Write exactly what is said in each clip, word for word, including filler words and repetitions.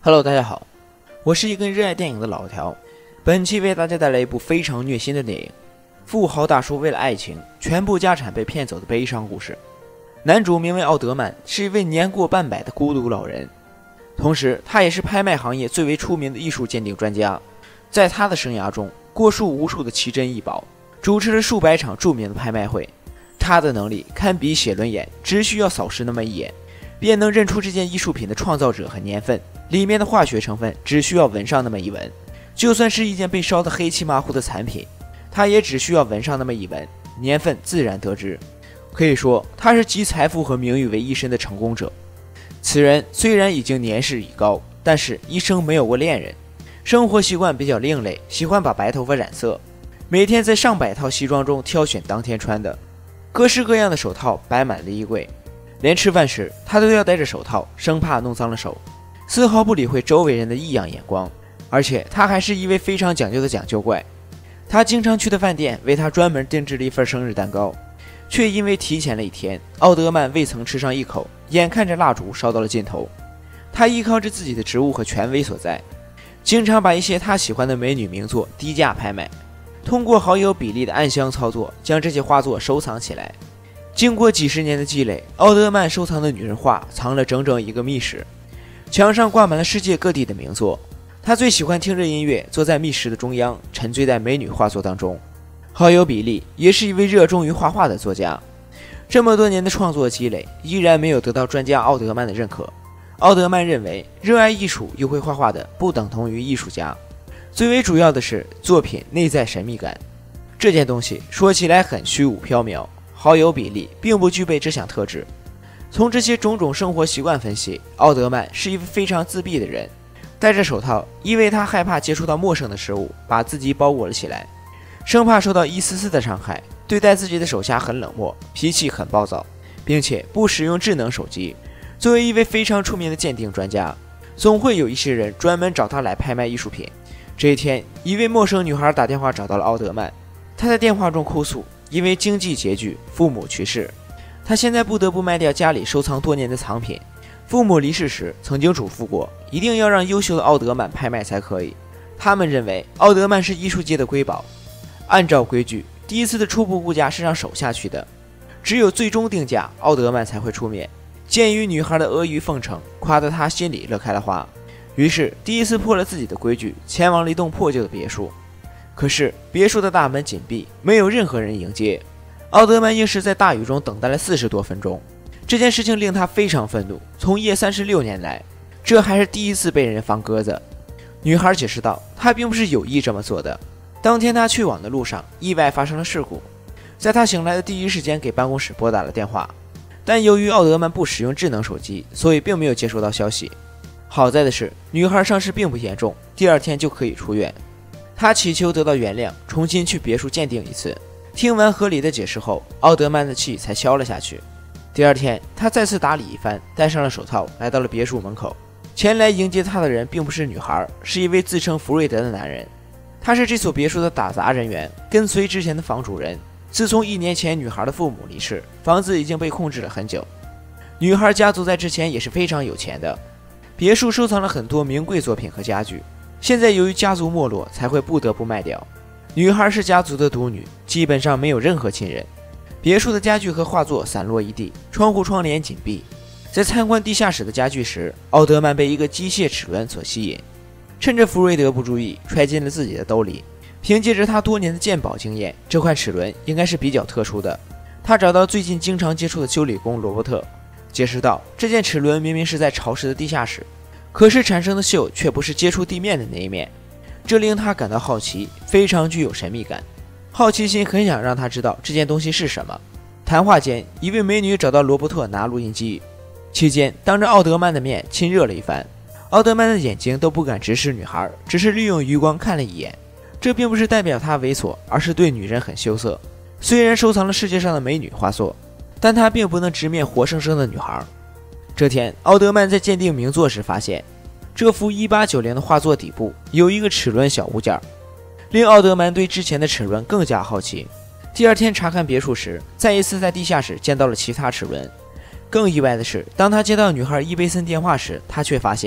Hello， 大家好，我是一个热爱电影的老条。本期为大家带来一部非常虐心的电影，富豪大叔为了爱情，全部家产被骗走的悲伤故事。男主名为奥德曼，是一位年过半百的孤独老人，同时他也是拍卖行业最为出名的艺术鉴定专家。在他的生涯中，过数无数的奇珍异宝，主持了数百场著名的拍卖会。他的能力堪比写轮眼，只需要扫视那么一眼，便能认出这件艺术品的创造者和年份，里面的化学成分只需要闻上那么一闻。就算是一件被烧得黑漆麻糊的残品，他也只需要闻上那么一闻，年份自然得知。可以说他是集财富和名誉为一身的成功者。此人虽然已经年事已高，但是一生没有过恋人，生活习惯比较另类，喜欢把白头发染色，每天在上百套西装中挑选当天穿的，各式各样的手套摆满了衣柜，连吃饭时他都要戴着手套，生怕弄脏了手，丝毫不理会周围人的异样眼光。而且他还是一位非常讲究的讲究怪，他经常去的饭店为他专门定制了一份生日蛋糕，却因为提前了一天，奥德曼未曾吃上一口，眼看着蜡烛烧到了尽头。他依靠着自己的职务和权威所在，经常把一些他喜欢的美女名作低价拍卖，通过好友比例的暗箱操作将这些画作收藏起来。经过几十年的积累，奥德曼收藏的女人画藏了整整一个密室，墙上挂满了世界各地的名作。他最喜欢听着音乐，坐在密室的中央，沉醉在美女画作当中。好友比利也是一位热衷于画画的作家，这么多年的创作积累依然没有得到专家奥德曼的认可。奥德曼认为，热爱艺术又会画画的不等同于艺术家，最为主要的是作品内在神秘感。这件东西说起来很虚无缥缈，好友比利并不具备这项特质。从这些种种生活习惯分析，奥德曼是一位非常自闭的人。戴着手套，因为他害怕接触到陌生的事物，把自己包裹了起来，生怕受到一丝丝的伤害。对待自己的手下很冷漠，脾气很暴躁，并且不使用智能手机。作为一位非常出名的鉴定专家，总会有一些人专门找他来拍卖艺术品。这一天，一位陌生女孩打电话找到了奥德曼，她在电话中哭诉，因为经济拮据，父母去世，她现在不得不卖掉家里收藏多年的藏品。父母离世时曾经嘱咐过，一定要让优秀的奥德曼拍卖才可以。他们认为奥德曼是艺术界的瑰宝。按照规矩，第一次的初步估价是让手下去的，只有最终定价奥德曼才会出面。鉴于女孩的阿谀奉承，夸得他心里乐开了花，于是第一次破了自己的规矩，前往了一栋破旧的别墅。可是别墅的大门紧闭，没有任何人迎接。奥德曼硬是在大雨中等待了四十多分钟。这件事情令他非常愤怒，从业三十六年来，这还是第一次被人放鸽子。女孩解释道，她并不是有意这么做的。当天她去往的路上，意外发生了事故，在她醒来的第一时间给办公室拨打了电话，但由于奥德曼不使用智能手机，所以并没有接收到消息。好在的是，女孩伤势并不严重，第二天就可以出院。她祈求得到原谅，重新去别墅鉴定一次。听完合理的解释后，奥德曼的气才消了下去。第二天，他再次打理一番，戴上了手套，来到了别墅门口。前来迎接他的人并不是女孩，是一位自称福瑞德的男人。他是这所别墅的打杂人员，跟随之前的房主人。自从一年前女孩的父母离世，房子已经被控制了很久。女孩家族在之前也是非常有钱的，别墅收藏了很多名贵作品和家具，现在由于家族没落，才会不得不卖掉。女孩是家族的独女，基本上没有任何亲人。别墅的家具和画作散落一地，窗户窗帘紧闭。在参观地下室的家具时，奥德曼被一个机械齿轮所吸引，趁着福瑞德不注意，揣进了自己的兜里。凭借着他多年的鉴宝经验，这块齿轮应该是比较特殊的。他找到最近经常接触的修理工罗伯特，解释道，这件齿轮明明是在潮湿的地下室，可是产生的锈却不是接触地面的那一面，这令他感到好奇，非常具有神秘感。好奇心很想让他知道这件东西是什么。谈话间，一位美女找到罗伯特拿录音机，期间当着奥德曼的面亲热了一番。奥德曼的眼睛都不敢直视女孩，只是利用余光看了一眼。这并不是代表他猥琐，而是对女人很羞涩。虽然收藏了世界上的美女画作，但他并不能直面活生生的女孩。这天，奥德曼在鉴定名作时发现，这幅一八九零的画作底部有一个齿轮小物件，令奥德曼对之前的齿轮更加好奇。第二天查看别墅时，再一次在地下室见到了其他齿轮。更意外的是，当他接到女孩伊贝森电话时，他却发现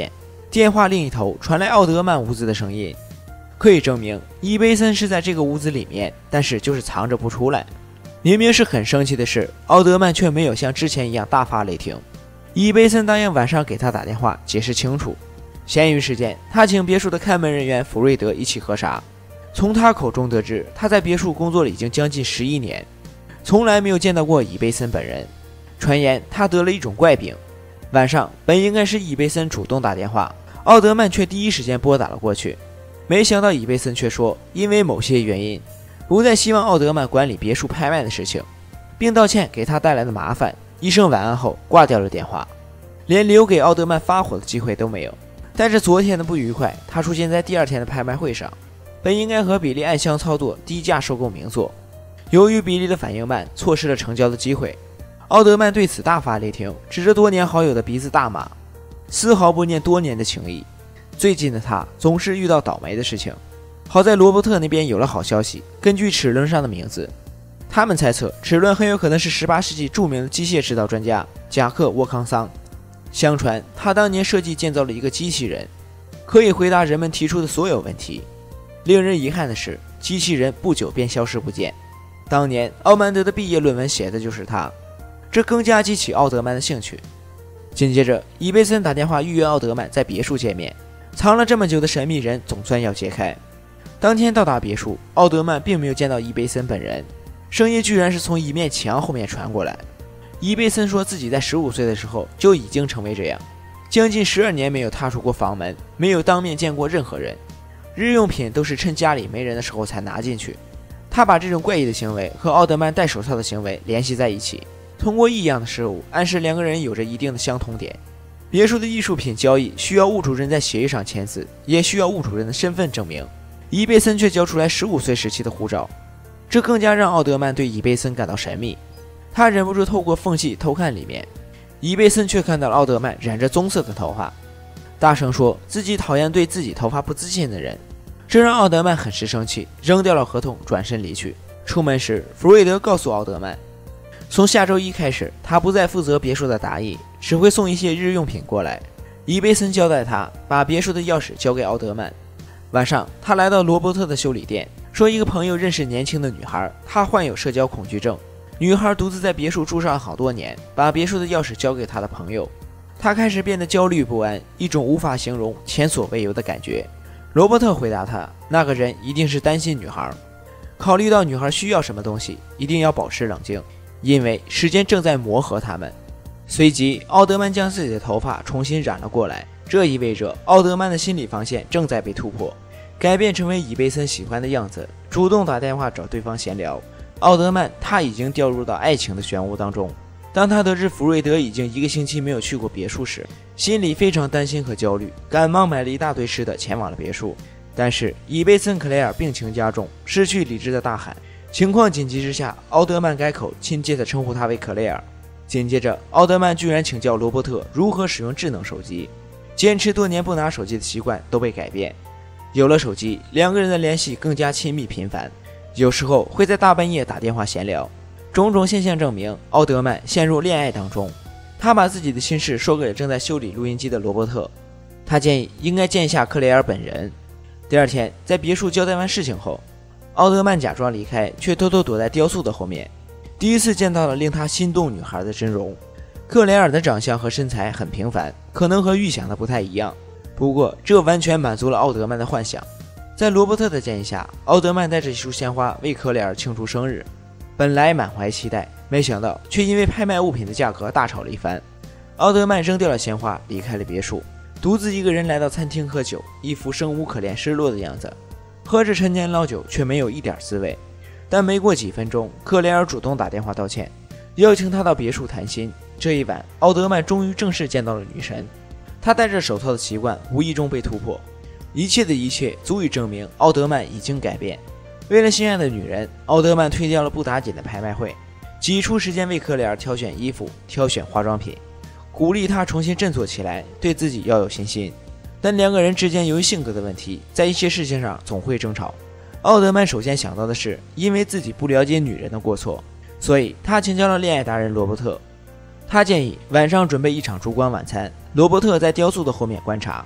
电话另一头传来奥德曼屋子的声音，可以证明伊贝森是在这个屋子里面，但是就是藏着不出来。明明是很生气的事，奥德曼却没有像之前一样大发雷霆。伊贝森答应晚上给他打电话解释清楚。闲余时间，他请别墅的看门人员福瑞德一起喝茶。从他口中得知，他在别墅工作了已经将近十一年，从来没有见到过伊贝森本人。传言他得了一种怪病。晚上本应该是伊贝森主动打电话，奥德曼却第一时间拨打了过去。没想到伊贝森却说，因为某些原因，不再希望奥德曼管理别墅拍卖的事情，并道歉给他带来的麻烦。一声晚安后挂掉了电话，连留给奥德曼发火的机会都没有。带着昨天的不愉快，他出现在第二天的拍卖会上，本应该和比利暗箱操作低价收购名作，由于比利的反应慢，错失了成交的机会。奥德曼对此大发雷霆，指着多年好友的鼻子大骂，丝毫不念多年的情谊。最近的他总是遇到倒霉的事情。好在罗伯特那边有了好消息，根据齿轮上的名字，他们猜测齿轮很有可能是十八世纪著名的机械制造专家贾克·沃康桑。相传他当年设计建造了一个机器人，可以回答人们提出的所有问题。令人遗憾的是，机器人不久便消失不见。当年奥曼德的毕业论文写的就是他，这更加激起奥德曼的兴趣。紧接着，伊贝森打电话预约奥德曼在别墅见面，藏了这么久的神秘人总算要揭开。当天到达别墅，奥德曼并没有见到伊贝森本人，声音居然是从一面墙后面传过来。伊贝森说自己在十五岁的时候就已经成为这样，将近十二年没有踏出过房门，没有当面见过任何人，日用品都是趁家里没人的时候才拿进去。他把这种怪异的行为和奥德曼戴手套的行为联系在一起，通过异样的事物暗示两个人有着一定的相同点。别墅的艺术品交易需要物主人在协议上签字，也需要物主人的身份证明。伊贝森却交出来十五岁时期的护照，这更加让奥德曼对伊贝森感到神秘。他忍不住透过缝隙偷看里面，伊贝森却看到了奥德曼染着棕色的头发，大声说自己讨厌对自己头发不自信的人，这让奥德曼很是生气，扔掉了合同，转身离去。出门时，弗瑞德告诉奥德曼，从下周一开始，他不再负责别墅的打理，只会送一些日用品过来。伊贝森交代他把别墅的钥匙交给奥德曼。晚上，他来到罗伯特的修理店，说一个朋友认识年轻的女孩，她患有社交恐惧症。女孩独自在别墅住上好多年，把别墅的钥匙交给她的朋友。她开始变得焦虑不安，一种无法形容、前所未有的感觉。罗伯特回答他，那个人一定是担心女孩，考虑到女孩需要什么东西，一定要保持冷静，因为时间正在磨合他们。随即，奥德曼将自己的头发重新染了过来，这意味着奥德曼的心理防线正在被突破，改变成为伊贝森喜欢的样子，主动打电话找对方闲聊。奥德曼他已经掉入到爱情的漩涡当中。当他得知福瑞德已经一个星期没有去过别墅时，心里非常担心和焦虑，赶忙买了一大堆吃的前往了别墅。但是伊贝森·克莱尔病情加重，失去理智的大喊。情况紧急之下，奥德曼改口亲切地称呼他为克莱尔。紧接着，奥德曼居然请教罗伯特如何使用智能手机，坚持多年不拿手机的习惯都被改变。有了手机，两个人的联系更加亲密频繁，有时候会在大半夜打电话闲聊。种种现象证明，奥德曼陷入恋爱当中。他把自己的心事说给了正在修理录音机的罗伯特，他建议应该见一下克雷尔本人。第二天，在别墅交代完事情后，奥德曼假装离开，却偷偷躲在雕塑的后面，第一次见到了令他心动女孩的真容。克雷尔的长相和身材很平凡，可能和预想的不太一样，不过这完全满足了奥德曼的幻想。在罗伯特的建议下，奥德曼带着一束鲜花为克雷尔庆祝生日。本来满怀期待，没想到却因为拍卖物品的价格大吵了一番。奥德曼扔掉了鲜花，离开了别墅，独自一个人来到餐厅喝酒，一副生无可恋、失落的样子。喝着陈年老酒，却没有一点滋味。但没过几分钟，克雷尔主动打电话道歉，邀请他到别墅谈心。这一晚，奥德曼终于正式见到了女神。他戴着手套的习惯无意中被突破，一切的一切足以证明奥德曼已经改变。为了心爱的女人，奥德曼推掉了不打紧的拍卖会，挤出时间为克雷尔挑选衣服、挑选化妆品，鼓励她重新振作起来，对自己要有信心。但两个人之间由于性格的问题，在一些事情上总会争吵。奥德曼首先想到的是，因为自己不了解女人的过错，所以他请教了恋爱达人罗伯特。他建议晚上准备一场烛光晚餐，罗伯特在雕塑的后面观察。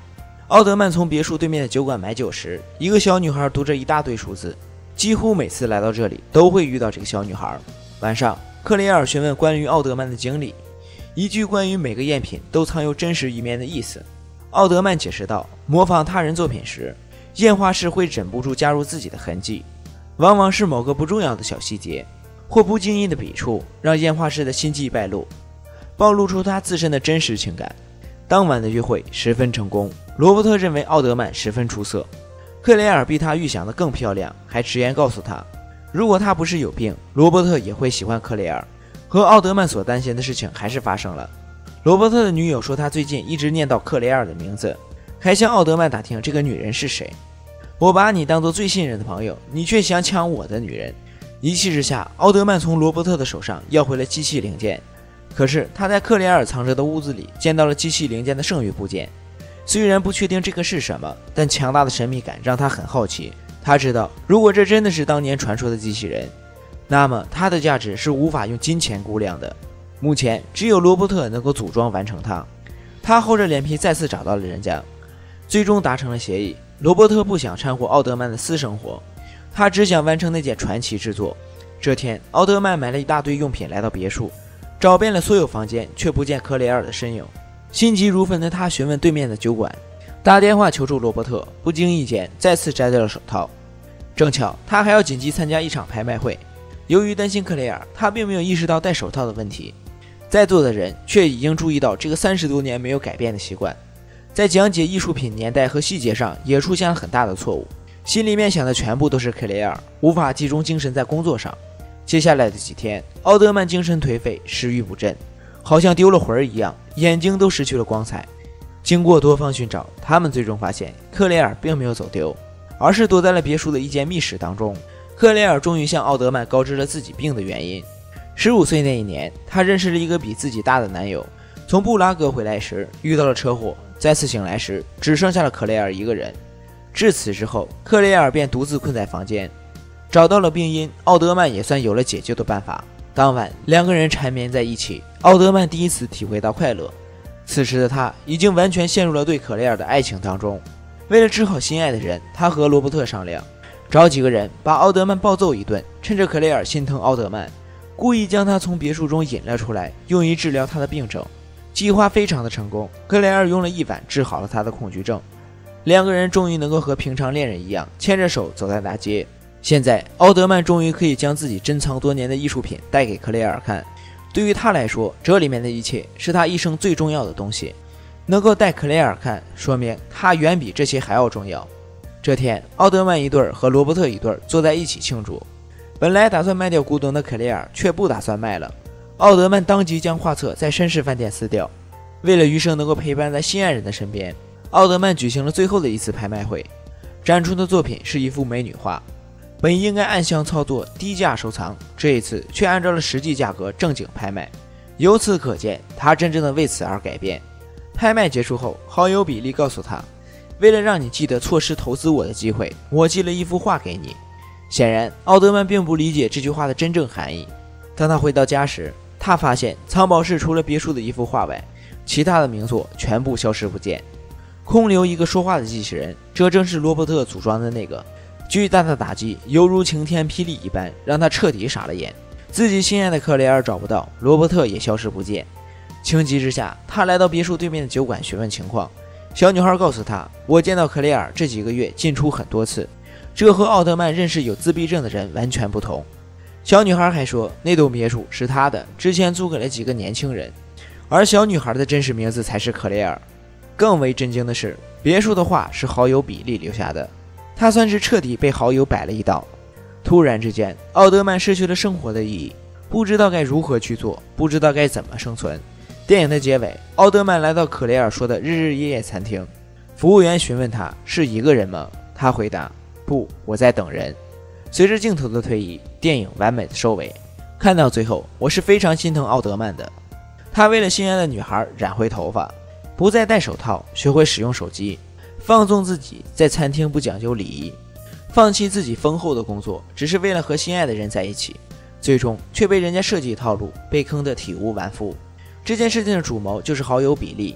奥德曼从别墅对面的酒馆买酒时，一个小女孩读着一大堆数字，几乎每次来到这里都会遇到这个小女孩。晚上，克雷尔询问关于奥德曼的经历，一句关于每个赝品都藏有真实一面的意思。奥德曼解释道，模仿他人作品时，验画师会忍不住加入自己的痕迹，往往是某个不重要的小细节或不经意的笔触，让验画师的心迹败露，暴露出他自身的真实情感。当晚的约会十分成功，罗伯特认为奥德曼十分出色，克雷尔比他预想的更漂亮，还直言告诉他，如果他不是有病，罗伯特也会喜欢克雷尔。和奥德曼所担心的事情还是发生了。罗伯特的女友说他最近一直念叨克雷尔的名字，还向奥德曼打听这个女人是谁。我把你当作最信任的朋友，你却想抢我的女人。一气之下，奥德曼从罗伯特的手上要回了机器零件，可是他在克雷尔藏着的屋子里见到了机器零件的剩余部件。虽然不确定这个是什么，但强大的神秘感让他很好奇。他知道，如果这真的是当年传说的机器人，那么它的价值是无法用金钱估量的。目前只有罗伯特能够组装完成它。他厚着脸皮再次找到了人家，最终达成了协议。罗伯特不想掺和奥德曼的私生活，他只想完成那件传奇之作。这天，奥德曼买了一大堆用品来到别墅，找遍了所有房间，却不见克雷尔的身影。心急如焚的他询问对面的酒馆，打电话求助罗伯特，不经意间再次摘掉了手套。正巧他还要紧急参加一场拍卖会，由于担心克雷尔，他并没有意识到戴手套的问题。在座的人却已经注意到这个三十多年没有改变的习惯，在讲解艺术品年代和细节上也出现了很大的错误。心里面想的全部都是克雷尔，无法集中精神在工作上。接下来的几天，奥德曼精神颓废，食欲不振，好像丢了魂儿一样，眼睛都失去了光彩。经过多方寻找，他们最终发现克雷尔并没有走丢，而是躲在了别墅的一间密室当中。克雷尔终于向奥德曼告知了自己病的原因。十五岁那一年，他认识了一个比自己大的男友，从布拉格回来时遇到了车祸，再次醒来时只剩下了克雷尔一个人。至此之后，克雷尔便独自困在房间。找到了病因，奥德曼也算有了解救的办法。当晚，两个人缠绵在一起，奥德曼第一次体会到快乐。此时的他已经完全陷入了对克雷尔的爱情当中。为了治好心爱的人，他和罗伯特商量，找几个人把奥德曼暴揍一顿，趁着克雷尔心疼奥德曼，故意将他从别墅中引了出来，用于治疗他的病症。计划非常的成功，克雷尔用了一晚治好了他的恐惧症。两个人终于能够和平常恋人一样牵着手走在大街。现在奥德曼终于可以将自己珍藏多年的艺术品带给克雷尔看。对于他来说，这里面的一切是他一生最重要的东西，能够带克雷尔看，说明他远比这些还要重要。这天，奥德曼一对和罗伯特一对坐在一起庆祝。本来打算卖掉古董的克雷尔却不打算卖了，奥德曼当即将画册在绅士饭店撕掉。为了余生能够陪伴在心爱人的身边，奥德曼举行了最后的一次拍卖会，展出的作品是一幅美女画。本应该暗箱操作低价收藏，这一次却按照了实际价格正经拍卖。由此可见，他真正的为此而改变。拍卖结束后，好友比利告诉他，为了让你记得错失投资我的机会，我寄了一幅画给你。显然，奥德曼并不理解这句话的真正含义。当他回到家时，他发现藏宝室除了别墅的一幅画外，其他的名作全部消失不见，空留一个说话的机器人，这正是罗伯特组装的那个。巨大的打击犹如晴天霹雳一般，让他彻底傻了眼。自己心爱的克雷尔找不到，罗伯特也消失不见。情急之下，他来到别墅对面的酒馆询问情况。小女孩告诉他，我见到克雷尔这几个月进出很多次，这和奥德曼认识有自闭症的人完全不同。小女孩还说，那栋别墅是她的，之前租给了几个年轻人，而小女孩的真实名字才是克雷尔。更为震惊的是，别墅的画是好友比利留下的，他算是彻底被好友摆了一道。突然之间，奥德曼失去了生活的意义，不知道该如何去做，不知道该怎么生存。电影的结尾，奥德曼来到克雷尔说的日日夜夜餐厅，服务员询问他是一个人吗？他回答，不，我在等人。随着镜头的推移，电影完美的收尾。看到最后，我是非常心疼奥德曼的。他为了心爱的女孩染回头发，不再戴手套，学会使用手机，放纵自己在餐厅不讲究礼仪，放弃自己丰厚的工作，只是为了和心爱的人在一起，最终却被人家设计套路，被坑得体无完肤。这件事情的主谋就是好友比利。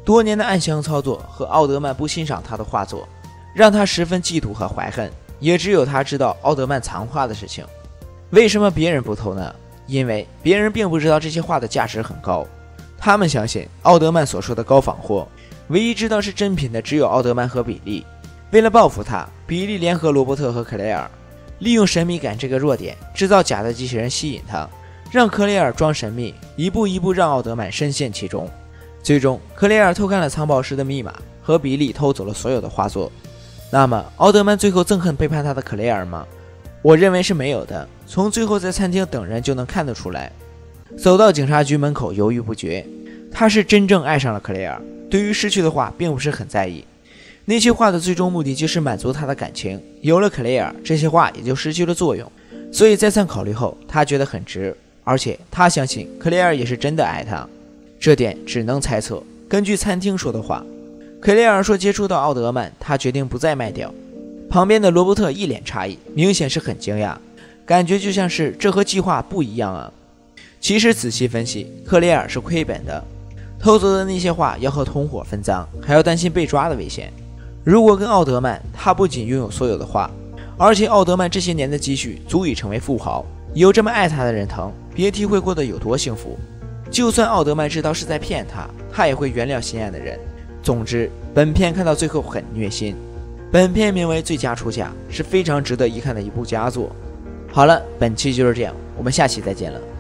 多年的暗箱操作和奥德曼不欣赏他的画作，让他十分嫉妒和怀恨。也只有他知道奥德曼藏画的事情。为什么别人不偷呢？因为别人并不知道这些画的价值很高。他们相信奥德曼所说的高仿货，唯一知道是真品的只有奥德曼和比利。为了报复他，比利联合罗伯特和克雷尔，利用神秘感这个弱点，制造假的机器人吸引他，让克雷尔装神秘，一步一步让奥德曼深陷其中。最终，克雷尔偷看了藏宝石的密码，和比利偷走了所有的画作。那么，奥德曼最后憎恨背叛他的克雷尔吗？我认为是没有的，从最后在餐厅等人就能看得出来。走到警察局门口犹豫不决，他是真正爱上了克雷尔，对于失去的画并不是很在意。那些画的最终目的就是满足他的感情，有了克雷尔，这些画也就失去了作用。所以再三考虑后，他觉得很值，而且他相信克雷尔也是真的爱他。这点只能猜测，根据餐厅说的话，克雷尔说接触到奥德曼，他决定不再卖掉。旁边的罗伯特一脸诧异，明显是很惊讶，感觉就像是这和计划不一样啊。其实仔细分析，克雷尔是亏本的，偷走的那些画要和同伙分赃，还要担心被抓的危险。如果跟奥德曼，他不仅拥有所有的画，而且奥德曼这些年的积蓄足以成为富豪，有这么爱他的人疼，别提会过得有多幸福。就算奥德曼知道是在骗他，他也会原谅心爱的人。总之，本片看到最后很虐心。本片名为《最佳出价》，是非常值得一看的一部佳作。好了，本期就是这样，我们下期再见了。